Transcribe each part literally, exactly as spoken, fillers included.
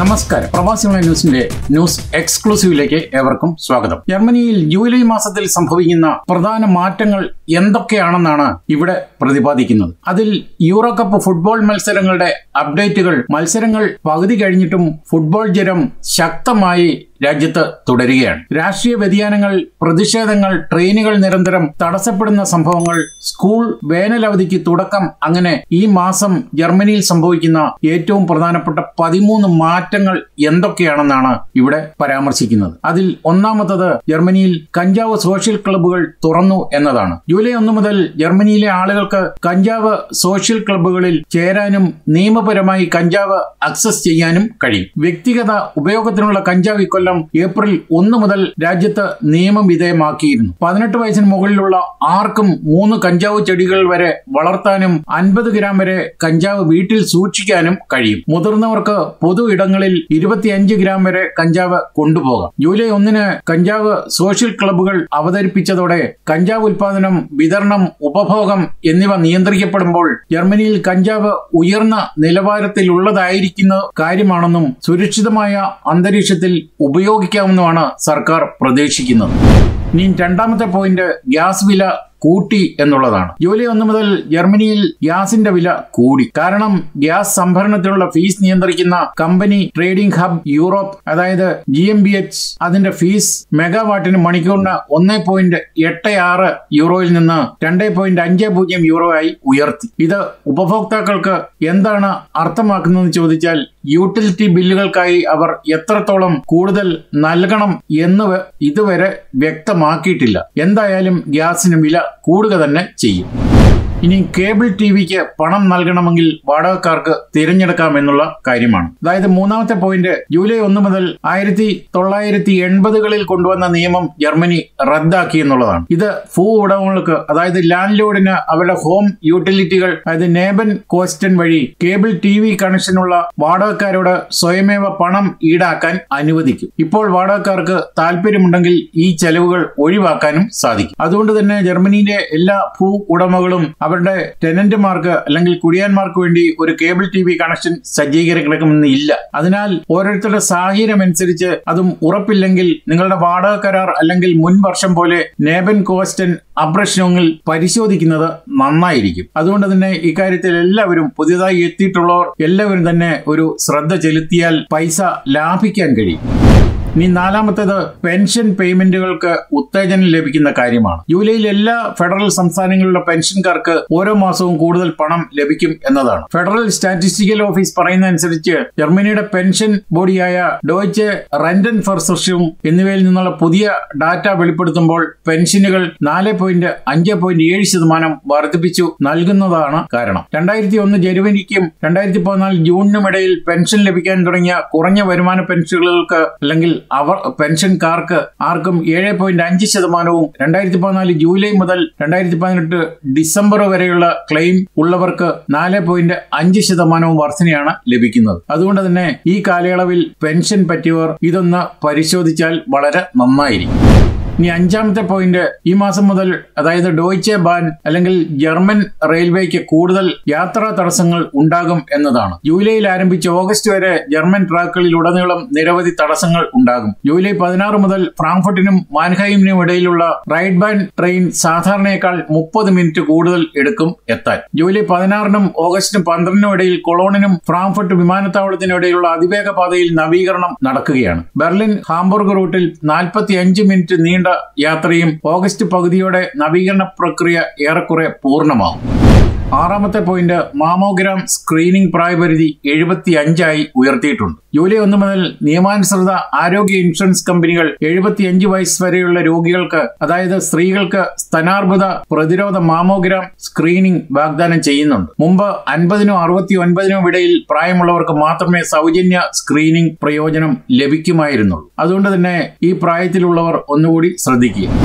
നമസ്കാരം. പ്രവാസികളെ ന്യൂസിന്റെ ന്യൂസ് എക്സ്ക്ലൂസീവിലേക്ക് ഏവർക്കും സ്വാഗതം. ജർമ്മനിയിൽ ജൂലൈ മാസത്തിൽ സംഭവിക്കുന്ന പ്രധാന മാറ്റങ്ങൾ എന്തൊക്കെയാണെന്നാണ് ഇവിടെ പ്രതിപാദിക്കുന്നത്. അതിൽ യൂറോ കപ്പ് ഫുട്ബോൾ മത്സരങ്ങളുടെ അപ്ഡേറ്റുകൾ, മത്സരങ്ങൾ പകുതി കഴിഞ്ഞിട്ടും ഫുട്ബോൾ ജ്വരം ശക്തമായി രാജ്യത്ത് തുടരുകയാണ്. രാഷ്ട്രീയ വ്യതിയാനങ്ങൾ, പ്രതിഷേധങ്ങൾ, ട്രെയിനുകൾ നിരന്തരം തടസ്സപ്പെടുന്ന സംഭവങ്ങൾ, സ്കൂൾ വേനലവധിക്ക് തുടക്കം, അങ്ങനെ ഈ മാസം ജർമ്മനിയിൽ സംഭവിക്കുന്ന ഏറ്റവും പ്രധാനപ്പെട്ട പതിമൂന്ന് മാറ്റങ്ങൾ എന്തൊക്കെയാണെന്നാണ് ഇവിടെ പരാമർശിക്കുന്നത്. അതിൽ ഒന്നാമത്തത് ജർമ്മനിയിൽ കഞ്ചാവ് സോഷ്യൽ ക്ലബ്ബുകൾ തുറന്നു എന്നതാണ്. ജൂലൈ ഒന്ന് മുതൽ ജർമ്മനിയിലെ ആളുകൾക്ക് കഞ്ചാവ് സോഷ്യൽ ക്ലബ്ബുകളിൽ ചേരാനും നിയമപരമായി കഞ്ചാവ് അക്സസ് ചെയ്യാനും കഴിയും. വ്യക്തിഗത ഉപയോഗത്തിനുള്ള കഞ്ചാവ് ഇക്കൊല്ലം ഏപ്രിൽ ഒന്ന് മുതൽ രാജ്യത്ത് നിയമം വിധേയമാക്കിയിരുന്നു. പതിനെട്ട് വയസ്സിന് മുകളിലുള്ള ആർക്കും മൂന്ന് കഞ്ചാവ് ചെടികൾ വരെ വളർത്താനും അൻപത് ഗ്രാം വരെ കഞ്ചാവ് വീട്ടിൽ സൂക്ഷിക്കാനും കഴിയും. മുതിർന്നവർക്ക് പൊതു ഇടങ്ങളിൽ ഇരുപത്തിയഞ്ച് ഗ്രാം വരെ കഞ്ചാവ് കൊണ്ടുപോകാം. ജൂലൈ ഒന്നിന് കഞ്ചാവ് സോഷ്യൽ ക്ലബ്ബുകൾ അവതരിപ്പിച്ചതോടെ കഞ്ചാവ് ഉൽപാദനം, വിതരണം, ഉപഭോഗം എന്നിവ നിയന്ത്രിക്കപ്പെടുമ്പോൾ ജർമ്മനിയിൽ കഞ്ചാവ് ഉയർന്ന നിലവാരത്തിലുള്ളതായിരിക്കുന്ന കാര്യമാണെന്നും സുരക്ഷിതമായ അന്തരീക്ഷത്തിൽ ഉപയോഗിക്കാമെന്നുമാണ് സർക്കാർ പ്രതീക്ഷിക്കുന്നത്. ഇനി രണ്ടാമത്തെ പോയിന്റ് ഗ്യാസ് വില കൂട്ടി എന്നുള്ളതാണ്. ജൂലൈ ഒന്ന് മുതൽ ജർമ്മനിയിൽ ഗ്യാസിന്റെ വില കൂടി. കാരണം ഗ്യാസ് സംഭരണത്തിനുള്ള ഫീസ് നിയന്ത്രിക്കുന്ന കമ്പനി ട്രേഡിംഗ് ഹബ് യൂറോപ്പ്, അതായത് ജി എം ബി എച്ച്, അതിന്റെ ഫീസ് മെഗാവാട്ടിന് മണിക്കൂറിന് ഒന്ന് പോയിന്റ് എട്ട് ആറ് യൂറോയിൽ നിന്ന് രണ്ട് പോയിന്റ് അഞ്ച് പൂജ്യം യൂറോ ആയി ഉയർത്തി. ഇത് ഉപഭോക്താക്കൾക്ക് എന്താണ് അർത്ഥമാക്കുന്നതെന്ന് ചോദിച്ചാൽ യൂട്ടിലിറ്റി ബില്ലുകൾക്കായി അവർ എത്രത്തോളം കൂടുതൽ നൽകണം എന്ന് ഇതുവരെ വ്യക്തമാക്കിയിട്ടില്ല. എന്തായാലും ഗ്യാസിന് വില കൂടുക തന്നെ ചെയ്യും. ഇനി കേബിൾ ടി വിക്ക് പണം നൽകണമെങ്കിൽ വാടകക്കാർക്ക് തിരഞ്ഞെടുക്കാം എന്നുള്ള കാര്യമാണ്. അതായത് മൂന്നാമത്തെ പോയിന്റ്, ജൂലൈ ഒന്ന് മുതൽ ആയിരത്തി തൊള്ളായിരത്തി എൺപതുകളിൽ കൊണ്ടുവന്ന നിയമം ജർമ്മനി റദ്ദാക്കി എന്നുള്ളതാണ്. ഇത് ഭൂ ഉടമകൾക്ക്, അതായത് ലാൻഡ് ലോഡിന് അവരുടെ ഹോം യൂട്ടിലിറ്റികൾ, അതായത് നേബൻ കോസ്റ്റൻ വഴി കേബിൾ ടി വി കണക്ഷനുള്ള വാടകക്കാരോട് സ്വയമേവ പണം ഈടാക്കാൻ അനുവദിക്കും. ഇപ്പോൾ വാടകക്കാർക്ക് താല്പര്യമുണ്ടെങ്കിൽ ഈ ചെലവുകൾ ഒഴിവാക്കാനും സാധിക്കും. അതുകൊണ്ട് തന്നെ ജർമ്മനിയിലെ എല്ലാ ഭൂ ഉടമകളും അവരുടെ ടെനന്റുമാർക്ക് അല്ലെങ്കിൽ കുടിയാന്മാർക്ക് വേണ്ടി ഒരു കേബിൾ ടി വി കണക്ഷൻ സജ്ജീകരിക്കണമെന്ന് ഇല്ല. അതിനാൽ ഓരോരുത്തരുടെ സാഹചര്യം അനുസരിച്ച്, അതും ഉറപ്പില്ലെങ്കിൽ നിങ്ങളുടെ വാടക കരാർ അല്ലെങ്കിൽ മുൻ വർഷം പോലെ നേബൻ കോസ്റ്റൻ അബ്രഷനങ്ങൾ പരിശോധിക്കുന്നത് നന്നായിരിക്കും. അതുകൊണ്ട് തന്നെ ഇക്കാര്യത്തിൽ എല്ലാവരും, പുതിയതായി എത്തിയിട്ടുള്ളവർ എല്ലാവരും തന്നെ ഒരു ശ്രദ്ധ ചെലുത്തിയാൽ പൈസ ലാഭിക്കാൻ കഴിയും. ഇനി നാലാമത്തേത് പെൻഷൻ പേയ്മെന്റുകൾക്ക് ഉത്തേജനം ലഭിക്കുന്ന കാര്യമാണ്. ജൂലൈയിൽ എല്ലാ ഫെഡറൽ സംസ്ഥാനങ്ങളിലെ പെൻഷൻകാർക്ക് ഓരോ മാസവും കൂടുതൽ പണം ലഭിക്കും എന്നതാണ്. ഫെഡറൽ സ്റ്റാറ്റിസ്റ്റിക്കൽ ഓഫീസ് പറയുന്ന അനുസരിച്ച് ജർമ്മനിയുടെ പെൻഷൻ ബോഡിയായ ഡോയ്ച്ചെ റെന്റൻഫെർസർഷും എന്നിവയിൽ നിന്നുള്ള പുതിയ ഡാറ്റ വെളിപ്പെടുത്തുമ്പോൾ പെൻഷനുകൾ നാല് പോയിന്റ് അഞ്ച് പോയിന്റ് ഏഴ് ശതമാനം വർദ്ധിപ്പിച്ചു നൽകുന്നതാണ് കാരണം. രണ്ടായിരത്തി ഒന്ന് ജനുവരിക്കും രണ്ടായിരത്തി പതിനാല് ജൂണിനും ഇടയിൽ പെൻഷൻ ലഭിക്കാൻ തുടങ്ങിയ കുറഞ്ഞ വരുമാന പെൻഷനുകൾക്ക് അല്ലെങ്കിൽ അവർ പെൻഷൻകാർക്ക് ആർക്കും ഏഴ് പോയിന്റ് അഞ്ച് ശതമാനവും രണ്ടായിരത്തി പതിനാല് ജൂലൈ മുതൽ രണ്ടായിരത്തി പതിനെട്ട് ഡിസംബർ വരെയുള്ള ക്ലെയിം ഉള്ളവർക്ക് നാല് പോയിന്റ് അഞ്ച് ശതമാനവും വർധനയാണ് ലഭിക്കുന്നത്. അതുകൊണ്ട് തന്നെ ഈ കാലയളവിൽ പെൻഷൻ പറ്റിയവർ ഇതൊന്ന് പരിശോധിച്ചാൽ വളരെ നന്നായിരിക്കും. ഇനി അഞ്ചാമത്തെ പോയിന്റ്, ഈ മാസം മുതൽ, അതായത് ഡോയ്ച്ചെ ബാൻ അല്ലെങ്കിൽ ജർമ്മൻ റെയിൽവേക്ക് കൂടുതൽ യാത്രാ തടസ്സങ്ങൾ ഉണ്ടാകും എന്നതാണ്. ജൂലൈയിൽ ആരംഭിച്ച് ഓഗസ്റ്റ് വരെ ജർമ്മൻ ട്രാക്കുകളിൽ ഉടനീളം നിരവധി തടസ്സങ്ങൾ ഉണ്ടാകും. ജൂലൈ പതിനാറ് മുതൽ ഫ്രാങ്ക്ഫർട്ടിനും മാൻഹൈമിനും ഇടയിലുള്ള റൈഡ് ബാൻ ട്രെയിൻ സാധാരണയേക്കാൾ മുപ്പത് മിനിറ്റ് കൂടുതൽ എടുക്കും എത്താൻ. ജൂലൈ പതിനാറിനും ഓഗസ്റ്റ് പന്ത്രണ്ടിനും ഇടയിൽ കൊളോണിനും ഫ്രാങ്ക്ഫർട്ട് വിമാനത്താവളത്തിനും ഇടയിലുള്ള അതിവേഗ പാതയിൽ നവീകരണം നടക്കുകയാണ്. ബെർലിൻ ഹാംബുർഗ് റൂട്ടിൽ നാൽപ്പത്തി അഞ്ച് മിനിറ്റ് നീണ്ട യാത്രയും ഓഗസ്റ്റ് പകുതിയോടെ നവീകരണ പ്രക്രിയ ഏറെക്കുറെ പൂർണ്ണമാവും. ആറാമത്തെ പോയിന്റ്, മാമോഗ്രാം സ്ക്രീനിംഗ് പ്രായപരിധി എഴുപത്തി അഞ്ചായി ഉയർത്തിയിട്ടുണ്ട്. ജൂലൈ ഒന്ന് മുതൽ നിയമാനുസൃത ആരോഗ്യ ഇൻഷുറൻസ് കമ്പനികൾ എഴുപത്തിയഞ്ച് വയസ്സ് വരെയുള്ള രോഗികൾക്ക്, അതായത് സ്ത്രീകൾക്ക്, സ്തനാർബുദ പ്രതിരോധ മാമോഗ്രാം സ്ക്രീനിംഗ് വാഗ്ദാനം ചെയ്യുന്നുണ്ട്. മുമ്പ് അൻപതിനോ അറുപത്തി ഒൻപതിനോ ഇടയിൽ പ്രായമുള്ളവർക്ക് മാത്രമേ സൗജന്യ സ്ക്രീനിംഗ് പ്രയോജനം ലഭിക്കുമായിരുന്നുള്ളൂ. അതുകൊണ്ട് തന്നെ ഈ പ്രായത്തിലുള്ളവർ ഒന്നുകൂടി ശ്രദ്ധിക്കുക.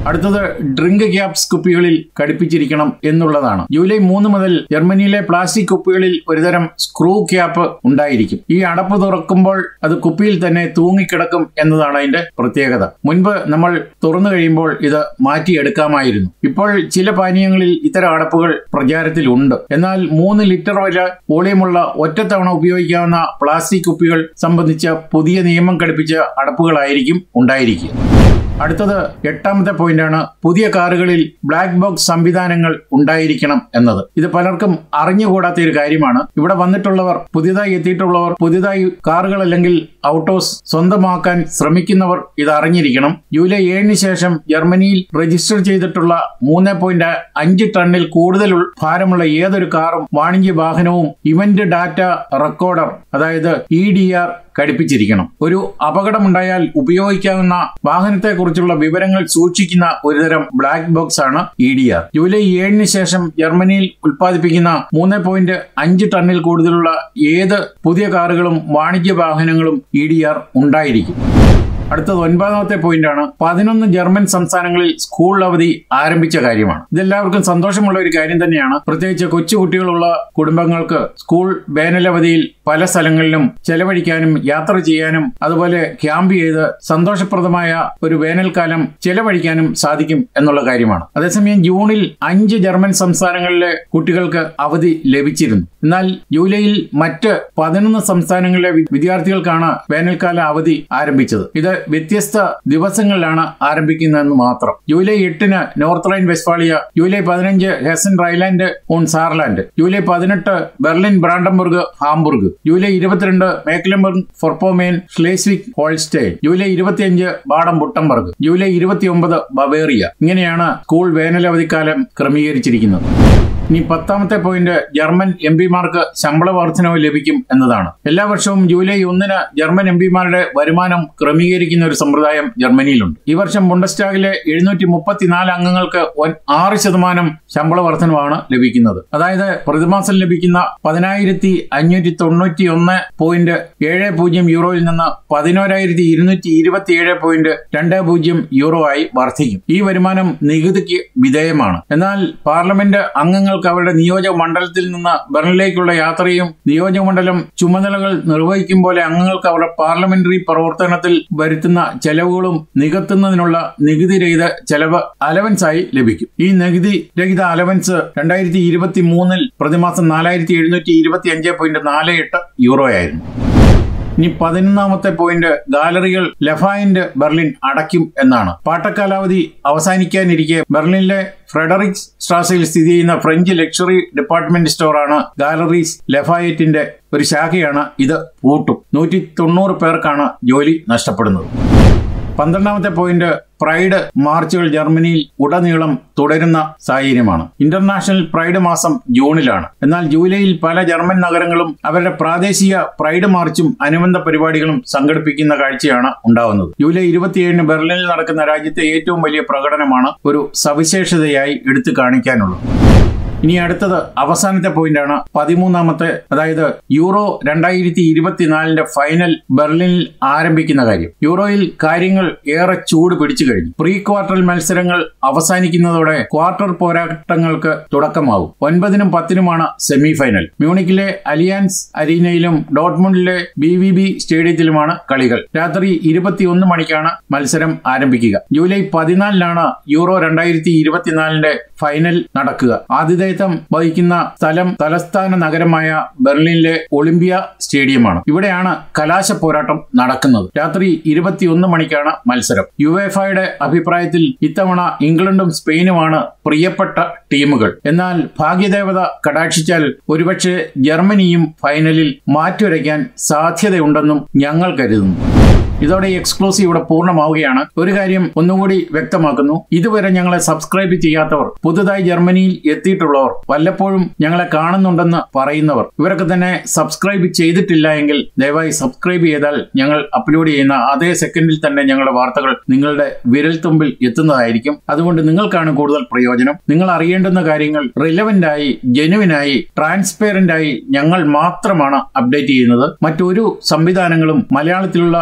അടുത്തത് ഡ്രിങ്ക് ക്യാപ്സ് കുപ്പികളിൽ ഘടിപ്പിച്ചിരിക്കണം എന്നുള്ളതാണ്. ജൂലൈ മൂന്ന് മുതൽ ജർമ്മനിയിലെ പ്ലാസ്റ്റിക് കുപ്പികളിൽ ഒരുതരം സ്ക്രൂ ക്യാപ്പ് ഉണ്ടായിരിക്കും. ഈ അടപ്പ് തുറക്കുമ്പോൾ അത് കുപ്പിയിൽ തന്നെ തൂങ്ങിക്കിടക്കും എന്നതാണ് അതിന്റെ പ്രത്യേകത. മുൻപ് നമ്മൾ തുറന്നു കഴിയുമ്പോൾ ഇത് മാറ്റിയെടുക്കാമായിരുന്നു. ഇപ്പോൾ ചില പാനീയങ്ങളിൽ ഇത്തരം അടപ്പുകൾ പ്രചാരത്തിലുണ്ട്. എന്നാൽ മൂന്ന് ലിറ്റർ വരെ വോളിയമുള്ള ഒറ്റത്തവണ ഉപയോഗിക്കാവുന്ന പ്ലാസ്റ്റിക് കുപ്പികൾ സംബന്ധിച്ച പുതിയ നിയമം ഘടിപ്പിച്ച അടപ്പുകളായിരിക്കും ഉണ്ടായിരിക്കുക. അടുത്തത് എട്ടാമത്തെ പോയിന്റാണ് പുതിയ കാറുകളിൽ ബ്ലാക്ക് ബോക്സ് സംവിധാനങ്ങൾ ഉണ്ടായിരിക്കണം എന്നത്. ഇത് പലർക്കും അറിഞ്ഞുകൂടാത്ത ഒരു കാര്യമാണ്. ഇവിടെ വന്നിട്ടുള്ളവർ, പുതിയതായി എത്തിയിട്ടുള്ളവർ, പുതിയതായി കാറുകൾ അല്ലെങ്കിൽ ഔട്ടോസ് സ്വന്തമാക്കാൻ ശ്രമിക്കുന്നവർ ഇത് അറിഞ്ഞിരിക്കണം. ജൂലൈ ഏഴിന് ശേഷം ജർമ്മനിയിൽ രജിസ്റ്റർ ചെയ്തിട്ടുള്ള മൂന്ന് പോയിന്റ് അഞ്ച് ടണ്ണിൽ കൂടുതൽ ഭാരമുള്ള ഏതൊരു കാറും വാണിജ്യ വാഹനവും ഇവന്റ് ഡാറ്റ റെക്കോർഡർ, അതായത് ഇ ഡി ആർ ഘടിപ്പിച്ചിരിക്കണം. ഒരു അപകടമുണ്ടായാൽ ഉപയോഗിക്കാവുന്ന വാഹനത്തെക്കുറിച്ചുള്ള വിവരങ്ങൾ സൂക്ഷിക്കുന്ന ഒരുതരം ബ്ലാക്ക് ബോക്സ് ആണ് ഇ ഡി ആർ. ജൂലൈ ഏഴിന് ശേഷം ജർമ്മനിയിൽ ഉൽപ്പാദിപ്പിക്കുന്ന മൂന്ന് പോയിന്റ് അഞ്ച് ടണ്ണിൽ കൂടുതലുള്ള ഏത് പുതിയ കാറുകളും വാണിജ്യ വാഹനങ്ങളും ഇ ഡി ആർ ഉണ്ടായിരിക്കും. അടുത്തത് ഒൻപതാമത്തെ പോയിന്റ് ആണ് പതിനൊന്ന് ജർമ്മൻ സംസ്ഥാനങ്ങളിൽ സ്കൂൾ അവധി ആരംഭിച്ച കാര്യമാണ്. ഇതെല്ലാവർക്കും സന്തോഷമുള്ള ഒരു കാര്യം തന്നെയാണ്. പ്രത്യേകിച്ച് കൊച്ചുകുട്ടികളുള്ള കുടുംബങ്ങൾക്ക് സ്കൂൾ വേനലവധിയിൽ പല സ്ഥലങ്ങളിലും ചെലവഴിക്കാനും യാത്ര ചെയ്യാനും അതുപോലെ ക്യാമ്പ് ചെയ്ത് സന്തോഷപ്രദമായ ഒരു വേനൽക്കാലം ചെലവഴിക്കാനും സാധിക്കും എന്നുള്ള കാര്യമാണ്. അതേസമയം ജൂണിൽ അഞ്ച് ജർമ്മൻ സംസ്ഥാനങ്ങളിലെ കുട്ടികൾക്ക് അവധി ലഭിച്ചിരുന്നു. എന്നാൽ ജൂലൈയിൽ മറ്റ് പതിനൊന്ന് സംസ്ഥാനങ്ങളിലെ വിദ്യാർത്ഥികൾക്കാണ് വേനൽക്കാല അവധി ആരംഭിച്ചത്. ഇത് വ്യത്യസ്ത ദിവസങ്ങളിലാണ് ആരംഭിക്കുന്നതെന്ന് മാത്രം. ജൂലൈ എട്ടിന് നോർത്ത് റൈൻ വെസ്റ്റ്ഫാളിയ, ജൂലൈ പതിനഞ്ച് ഹെസൻ റൈൻലാൻഡ് ഓൺ സാർലാൻഡ്, ജൂലൈ പതിനെട്ട് ബെർലിൻ ബ്രാൻഡംബർഗ് ഹാംബുർഗ്, ജൂലൈ ഇരുപത്തിരണ്ട് മേക്ലംബർഗ് ഫോർപോമേൻ ഷ്ലേസ്വിഗ് ഹോൾസ്റ്റൈൻ, ജൂലൈ ഇരുപത്തിയഞ്ച് ബാഡൻ ബുട്ടംബർഗ്, ജൂലൈ ഇരുപത്തിയൊമ്പത് ബവേറിയ. ഇങ്ങനെയാണ് സ്കൂൾ വേനലവധിക്കാലം ക്രമീകരിച്ചിരിക്കുന്നത്. ഇനി പത്താമത്തെ പോയിന്റ് ജർമ്മൻ എം പിമാർക്ക് ശമ്പള വർധനവ് ലഭിക്കും എന്നതാണ്. എല്ലാ വർഷവും ജൂലൈ ഒന്നിന് ജർമ്മൻ എം പിമാരുടെ വരുമാനം ക്രമീകരിക്കുന്ന ഒരു സമ്പ്രദായം ജർമ്മനിയിലുണ്ട്. ഈ വർഷം ബുണ്ടസ്റ്റാഗിലെ എഴുന്നൂറ്റി മുപ്പത്തിനാല് അംഗങ്ങൾക്ക് ആറ് ശതമാനം ശമ്പള വർധനവാണ് ലഭിക്കുന്നത്. അതായത് പ്രതിമാസം ലഭിക്കുന്ന പതിനായിരത്തി അഞ്ഞൂറ്റി തൊണ്ണൂറ്റി ഒന്ന് പോയിന്റ് ഏഴ് പൂജ്യം യൂറോയിൽ നിന്ന് പതിനോരായിരത്തി ഇരുന്നൂറ്റി ഇരുപത്തി ഏഴ് പോയിന്റ് രണ്ട് പൂജ്യം യൂറോ ആയി വർദ്ധിക്കും. ഈ വരുമാനം നികുതിക്ക് വിധേയമാണ്. എന്നാൽ പാർലമെന്റ് അംഗങ്ങൾ അവരുടെ നിയോജക മണ്ഡലത്തിൽ നിന്ന് ബെർലിനിലേക്കുള്ള യാത്രയും നിയോജക മണ്ഡലം ചുമതലകൾ നിർവഹിക്കും പോലെ അംഗങ്ങൾക്ക് അവരുടെ പാർലമെന്ററി പ്രവർത്തനത്തിൽ വരുത്തുന്ന ചെലവുകളും നികത്തുന്നതിനുള്ള നികുതി രഹിത ചെലവ് അലവൻസ് ആയി ലഭിക്കും. ഈ നികുതി രഹിത അലവൻസ് രണ്ടായിരത്തി ഇരുപത്തി മൂന്നിൽ പ്രതിമാസം നാലായിരത്തി എഴുന്നൂറ്റി ഇരുപത്തി അഞ്ച് പോയിന്റ് നാല് എട്ട് യൂറോ ആയിരുന്നു. ഇനി പതിനൊന്നാമത്തെ പോയിന്റ് ഗാലറികൾ ലഫായന്റ് ബെർലിൻ അടയ്ക്കും എന്നാണ്. പാട്ടക്കാലാവധി അവസാനിക്കാനിരിക്കെ ബെർലിനിലെ ഫ്രെഡറിക്സ് സ്ട്രാസയിൽ സ്ഥിതി ചെയ്യുന്ന ഫ്രഞ്ച് ലക്ഷറി ഡിപ്പാർട്ട്മെന്റ് സ്റ്റോറാണ് ഗാലറീസ് ലഫായറ്റിന്റെ ഒരു ശാഖയാണ്. ഇത് പൂട്ടും. നൂറ്റി തൊണ്ണൂറ് പേർക്കാണ് ജോലി നഷ്ടപ്പെടുന്നത്. പന്ത്രണ്ടാമത്തെ പോയിന്റ് പ്രൈഡ് മാർച്ചുകൾ ജർമ്മനിയിൽ ഉടനീളം തുടരുന്ന സാഹചര്യമാണ്. ഇന്റർനാഷണൽ പ്രൈഡ് മാസം ജൂണിലാണ്. എന്നാൽ ജൂലൈയിൽ പല ജർമ്മൻ നഗരങ്ങളും അവരുടെ പ്രാദേശിക പ്രൈഡ് മാർച്ചും അനുബന്ധ പരിപാടികളും സംഘടിപ്പിക്കുന്ന കാഴ്ചയാണ് ഉണ്ടാവുന്നത്. ജൂലൈ ഇരുപത്തിയേഴിന് ബെർലിനിൽ നടക്കുന്ന രാജ്യത്തെ ഏറ്റവും വലിയ പ്രകടനമാണ് ഒരു സവിശേഷതയായി എടുത്തു കാണിക്കാനുള്ളത്. ഇനി അടുത്തത് അവസാനത്തെ പോയിന്റാണ് പതിമൂന്നാമത്തെ, അതായത് യൂറോ രണ്ടായിരത്തി ഇരുപത്തിനാലിന്റെ ഫൈനൽ ബെർലിനിൽ ആരംഭിക്കുന്ന കാര്യം. യൂറോയിൽ കാര്യങ്ങൾ ഏറെ ചൂട് പിടിച്ചു കഴിഞ്ഞു. പ്രീ ക്വാർട്ടർ മത്സരങ്ങൾ അവസാനിക്കുന്നതോടെ ക്വാർട്ടർ പോരാട്ടങ്ങൾക്ക് തുടക്കമാകും. ഒൻപതിനും പത്തിനുമാണ് സെമി ഫൈനൽ. മ്യൂണിക്കിലെ അലിയാൻസ് അരീനയിലും ഡോട്ട്മുണ്ടിലെ ബി വി ബി സ്റ്റേഡിയത്തിലുമാണ് കളികൾ. രാത്രി ഇരുപത്തിയൊന്ന് മണിക്കാണ് മത്സരം ആരംഭിക്കുക. ജൂലൈ പതിനാലിനാണ് യൂറോ രണ്ടായിരത്തി ഇരുപത്തിനാലിന്റെ ഫൈനൽ നടക്കുക. ആതിഥേയത്വം വഹിക്കുന്ന സ്ഥലം തലസ്ഥാന നഗരമായ ബെർലിനിലെ ഒളിമ്പിയ സ്റ്റേഡിയമാണ്. ഇവിടെയാണ് കലാശ പോരാട്ടം നടക്കുന്നത്. രാത്രി ഇരുപത്തിയൊന്ന് മണിക്കാണ് മത്സരം. യുവേഫയുടെ അഭിപ്രായത്തിൽ ഇത്തവണ ഇംഗ്ലണ്ടും സ്പെയിനുമാണ് പ്രിയപ്പെട്ട ടീമുകൾ. എന്നാൽ ഭാഗ്യദേവത കടാക്ഷിച്ചാൽ ഒരുപക്ഷെ ജർമ്മനിയും ഫൈനലിൽ മാറ്റുരയ്ക്കാൻ സാധ്യതയുണ്ടെന്നും ഞങ്ങൾ കരുതുന്നു. ഇതോടെ എക്സ്ക്ലൂസീവ് ഇവിടെ പൂർണ്ണമാവുകയാണ്. ഒരു കാര്യം ഒന്നുകൂടി വ്യക്തമാക്കുന്നു. ഇതുവരെ ഞങ്ങളെ സബ്സ്ക്രൈബ് ചെയ്യാത്തവർ, പുതുതായി ജർമ്മനിയിൽ എത്തിയിട്ടുള്ളവർ, വല്ലപ്പോഴും ഞങ്ങളെ കാണുന്നുണ്ടെന്ന് പറയുന്നവർ, ഇവരൊക്കെ തന്നെ സബ്സ്ക്രൈബ് ചെയ്തിട്ടില്ല എങ്കിൽ ദയവായി സബ്സ്ക്രൈബ് ചെയ്താൽ ഞങ്ങൾ അപ്ലോഡ് ചെയ്യുന്ന അതേ സെക്കൻഡിൽ തന്നെ ഞങ്ങളുടെ വാർത്തകൾ നിങ്ങളുടെ വിരൽത്തുമ്പിൽ എത്തുന്നതായിരിക്കും. അതുകൊണ്ട് നിങ്ങൾക്കാണ് കൂടുതൽ പ്രയോജനം. നിങ്ങൾ അറിയേണ്ടുന്ന കാര്യങ്ങൾ റിലവന്റ് ആയി, ജെനുവിനായി, ട്രാൻസ്പെറന്റ് ആയി ഞങ്ങൾ മാത്രമാണ് അപ്ഡേറ്റ് ചെയ്യുന്നത്. മറ്റൊരു സംവിധാനങ്ങളും മലയാളത്തിലുള്ള ഒരു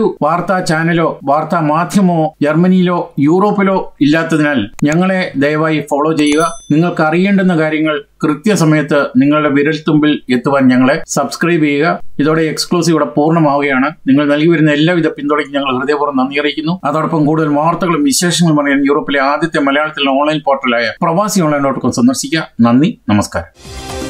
ഒരു വാർത്താ ചാനലോ വാർത്താ മാധ്യമമോ ജർമ്മനിയിലോ യൂറോപ്പിലോ ഇല്ലാത്തതിനാൽ ഞങ്ങളെ ദയവായി ഫോളോ ചെയ്യുക. നിങ്ങൾക്ക് അറിയേണ്ടുന്ന കാര്യങ്ങൾ കൃത്യസമയത്ത് നിങ്ങളുടെ വിരൽത്തുമ്പിൽ എത്തുവാൻ ഞങ്ങളെ സബ്സ്ക്രൈബ് ചെയ്യുക. ഇതോടെ എക്സ്ക്ലൂസീവ് ഇവിടെ പൂർണ്ണമാവുകയാണ്. നിങ്ങൾ നൽകി വരുന്ന എല്ലാവിധ പിന്തുണയ്ക്കും ഞങ്ങൾ ഹൃദയപൂർവ്വം നന്ദി അറിയിക്കുന്നു. അതോടൊപ്പം കൂടുതൽ വാർത്തകളും വിശേഷങ്ങളും അറിയാൻ യൂറോപ്പിലെ ആദ്യത്തെ മലയാളത്തിലെ ഓൺലൈൻ പോർട്ടലായ പ്രവാസി ഓൺലൈൻ ഡോട്ട് കോം സന്ദർശിക്കുക. നന്ദി, നമസ്കാരം.